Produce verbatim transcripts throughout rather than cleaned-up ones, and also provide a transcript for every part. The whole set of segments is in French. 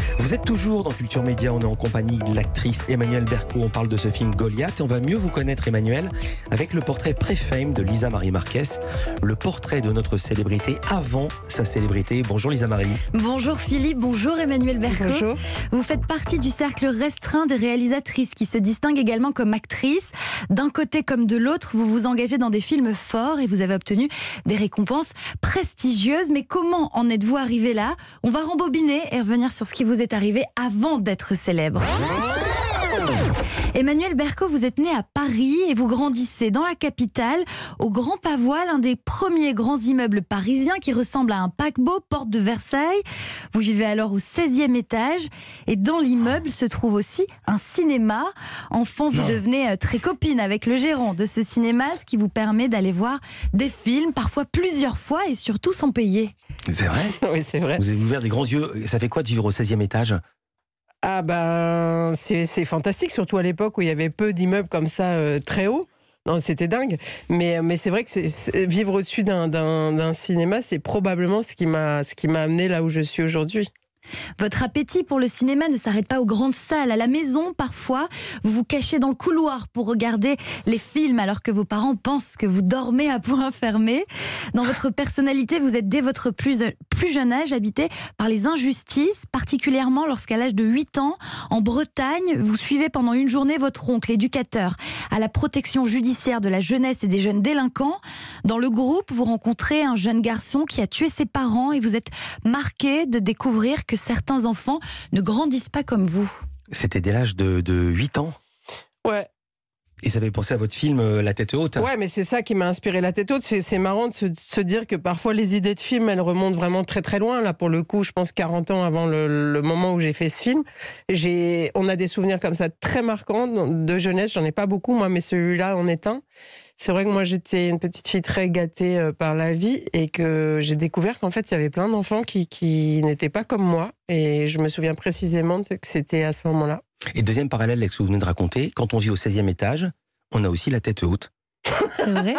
Vous êtes toujours dans Culture Média, on est en compagnie de l'actrice Emmanuelle Berco. On parle de ce film Goliath et on va mieux vous connaître, Emmanuelle, avec le portrait pré-fame de Lisa Marie Marquez, le portrait de notre célébrité avant sa célébrité. Bonjour Lisa Marie. Bonjour Philippe, bonjour Emmanuelle Berco. Bonjour. Vous faites partie du cercle restreint des réalisatrices qui se distinguent également comme actrices. D'un côté comme de l'autre, vous vous engagez dans des films forts et vous avez obtenu des récompenses prestigieuses. Mais comment en êtes-vous arrivé là? On va rembobiner et revenir sur ce qui vous est arrivé avant d'être célèbre. Emmanuelle Berco, vous êtes née à Paris et vous grandissez dans la capitale, au Grand Pavois, l'un des premiers grands immeubles parisiens qui ressemble à un paquebot, porte de Versailles. Vous vivez alors au seizième étage et dans l'immeuble se trouve aussi un cinéma. Enfant, vous non. devenez très copine avec le gérant de ce cinéma, ce qui vous permet d'aller voir des films, parfois plusieurs fois et surtout sans payer. C'est vrai? Oui, c'est vrai. Vous avez ouvert des grands yeux. Ça fait quoi de vivre au seizième étage? Ah ben, c'est, c'est fantastique, surtout à l'époque où il y avait peu d'immeubles comme ça euh, très hauts. Non, c'était dingue. Mais, mais c'est vrai que c'est, c'est, vivre au-dessus d'un, d'un, d'un cinéma, c'est probablement ce qui m'a, ce qui m'a amené là où je suis aujourd'hui. Votre appétit pour le cinéma ne s'arrête pas aux grandes salles. À la maison, parfois, vous vous cachez dans le couloir pour regarder les films alors que vos parents pensent que vous dormez à point fermé. Dans votre personnalité, vous êtes dès votre plus, plus jeune âge habité par les injustices, particulièrement lorsqu'à l'âge de huit ans, en Bretagne, vous suivez pendant une journée votre oncle, éducateur, à la protection judiciaire de la jeunesse et des jeunes délinquants. Dans le groupe, vous rencontrez un jeune garçon qui a tué ses parents et vous êtes marqué de découvrir que certains enfants ne grandissent pas comme vous. C'était dès l'âge de, de huit ans? Ouais. Et ça avait pensé à votre film euh, La tête haute? Ouais, mais c'est ça qui m'a inspiré La tête haute. C'est, c'est marrant de se, de se dire que parfois les idées de film, elles remontent vraiment très très loin. Là, pour le coup, je pense quarante ans avant le, le moment où j'ai fait ce film. J'ai, on a des souvenirs comme ça très marquants de jeunesse. J'en ai pas beaucoup, moi, mais celui-là en est un. C'est vrai que moi, j'étais une petite fille très gâtée euh, par la vie et que j'ai découvert qu'en fait, il y avait plein d'enfants qui, qui n'étaient pas comme moi. Et je me souviens précisément que c'était à ce moment-là. Et deuxième parallèle avec ce que vous venez de raconter, quand on vit au seizième étage, on a aussi la tête haute. C'est vrai?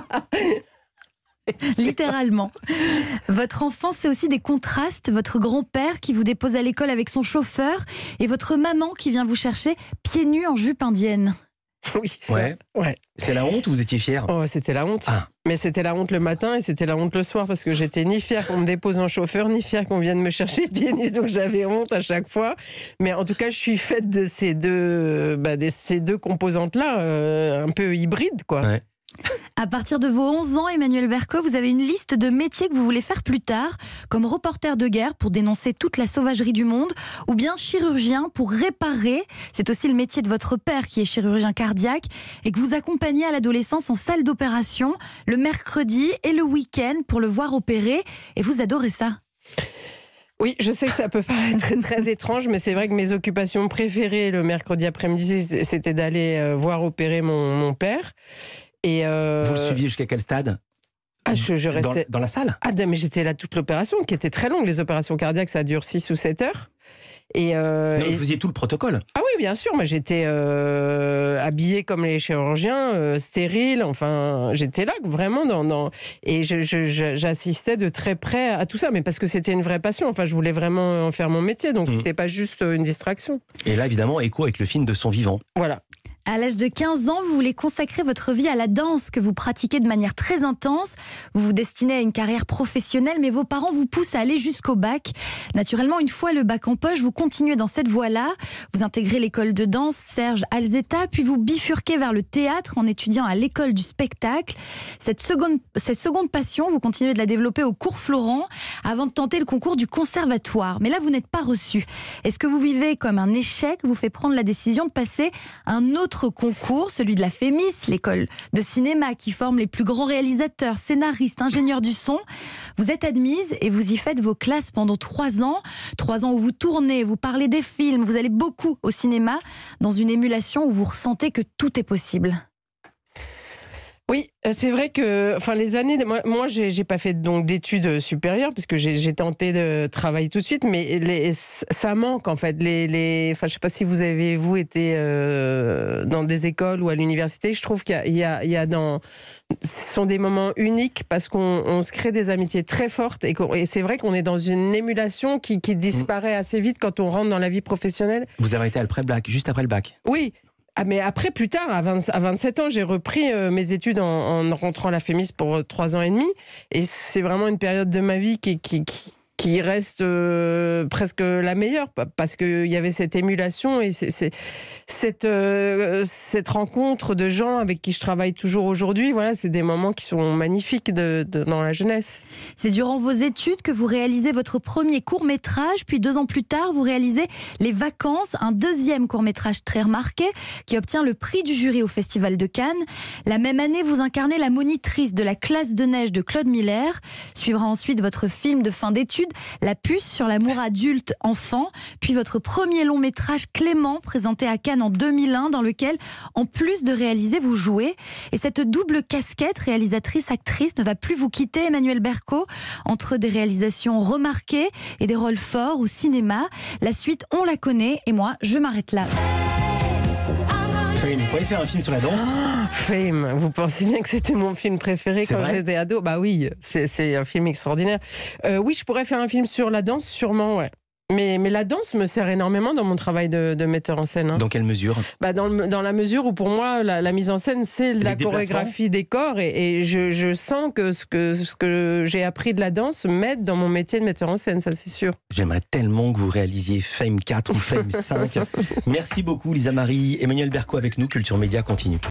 Littéralement. Votre enfance, c'est aussi des contrastes. Votre grand-père qui vous dépose à l'école avec son chauffeur et votre maman qui vient vous chercher pieds nus en jupe indienne. Oui, ça. Ouais. Ouais. C'était la honte ou vous étiez fière? Oh, c'était la honte. Ah. Mais c'était la honte le matin et c'était la honte le soir parce que j'étais ni fière qu'on me dépose en chauffeur, ni fière qu'on vienne me chercher pieds nus. Donc j'avais honte à chaque fois. Mais en tout cas, je suis faite de ces deux, bah, de ces deux composantes-là, euh, un peu hybrides, quoi. Ouais. À partir de vos onze ans, Emmanuelle Berco, vous avez une liste de métiers que vous voulez faire plus tard, comme reporter de guerre pour dénoncer toute la sauvagerie du monde, ou bien chirurgien pour réparer. C'est aussi le métier de votre père qui est chirurgien cardiaque et que vous accompagnez à l'adolescence en salle d'opération le mercredi et le week-end pour le voir opérer. Et vous adorez ça? Oui, je sais que ça peut paraître très, très étrange, mais c'est vrai que mes occupations préférées le mercredi après-midi, c'était d'aller voir opérer mon, mon père. Et euh... Vous le suiviez jusqu'à quel stade? Ah, je, je restais... dans, dans la salle? Ah, mais j'étais là toute l'opération, qui était très longue. Les opérations cardiaques, ça dure six ou sept heures. Et euh, Mais vous et... faisiez tout le protocole? Ah oui, bien sûr. Moi, j'étais euh, habillée comme les chirurgiens, euh, stérile. Enfin, j'étais là vraiment dans... dans... Et je, je, je, j'assistais de très près à tout ça. Mais parce que c'était une vraie passion. Enfin, je voulais vraiment en faire mon métier. Donc, mmh. c'était pas juste une distraction. Et là, évidemment, écho avec le film De son vivant. Voilà. À l'âge de quinze ans, vous voulez consacrer votre vie à la danse que vous pratiquez de manière très intense. Vous vous destinez à une carrière professionnelle, mais vos parents vous poussent à aller jusqu'au bac. Naturellement, une fois le bac en poche, vous continuez dans cette voie-là. Vous intégrez l'école de danse Serge Alzetta, puis vous bifurquez vers le théâtre en étudiant à l'école du spectacle. Cette seconde, cette seconde passion, vous continuez de la développer au cours Florent avant de tenter le concours du conservatoire. Mais là, vous n'êtes pas reçu. Est-ce que vous vivez comme un échec vous fait prendre la décision de passer à un autre concours, celui de la Fémis, l'école de cinéma qui forme les plus grands réalisateurs, scénaristes, ingénieurs du son? Vous êtes admise et vous y faites vos classes pendant trois ans. Trois ans où vous tournez, vous parlez des films, vous allez beaucoup au cinéma dans une émulation où vous ressentez que tout est possible. Oui, c'est vrai que, enfin, les années, de, moi, moi j'ai, j'ai pas fait donc d'études supérieures parce que j'ai, j'ai tenté de travailler tout de suite, mais les, ça manque en fait. Les, les, enfin, je sais pas si vous avez vous été euh, dans des écoles ou à l'université. Je trouve qu'il y a, il y a, il y a dans, ce sont des moments uniques parce qu'on on se crée des amitiés très fortes et, et c'est vrai qu'on est dans une émulation qui, qui disparaît assez vite quand on rentre dans la vie professionnelle. Vous avez été après le bac, juste après le bac. Oui. Ah, mais après, plus tard, à, vingt, à vingt-sept ans, j'ai repris euh, mes études en, en rentrant à la Fémis pour trois ans et demi. Et c'est vraiment une période de ma vie qui, qui, qui, qui reste euh, presque la meilleure, parce qu'il y avait cette émulation et c'est, c'est, cette, euh, cette rencontre de gens avec qui je travaille toujours aujourd'hui. Voilà, c'est des moments qui sont magnifiques de, de, dans la jeunesse. C'est durant vos études que vous réalisez votre premier court-métrage, puis deux ans plus tard, vous réalisez Les Vacances, un deuxième court-métrage très remarqué qui obtient le prix du jury au Festival de Cannes. La même année, vous incarnez la monitrice de la classe de neige de Claude Miller. Suivra ensuite votre film de fin d'études, La puce sur l'amour adulte-enfant, puis votre premier long-métrage Clément, présenté à Cannes en deux mille un, dans lequel, en plus de réaliser, vous jouez. Et cette double casquette, réalisatrice-actrice, ne va plus vous quitter, Emmanuelle Berco, entre des réalisations remarquées et des rôles forts au cinéma. La suite, on la connaît, et moi, je m'arrête là. Fame, vous pourriez faire un film sur la danse? Oh, Fame, vous pensez bien que c'était mon film préféré c'est quand vrai j'étais ado? Bah oui, c'est, c'est un film extraordinaire. Euh, oui, je pourrais faire un film sur la danse, sûrement, ouais. Mais, mais la danse me sert énormément dans mon travail de, de metteur en scène. Hein. Dans quelle mesure? Bah dans, le, dans la mesure où pour moi la, la mise en scène c'est la chorégraphie des corps et, et je, je sens que ce, que ce que j'ai appris de la danse m'aide dans mon métier de metteur en scène, ça c'est sûr. J'aimerais tellement que vous réalisiez Fame quatre ou Fame cinq. Merci beaucoup Lisa Marie. Emmanuelle Berco avec nous, Culture Média continue.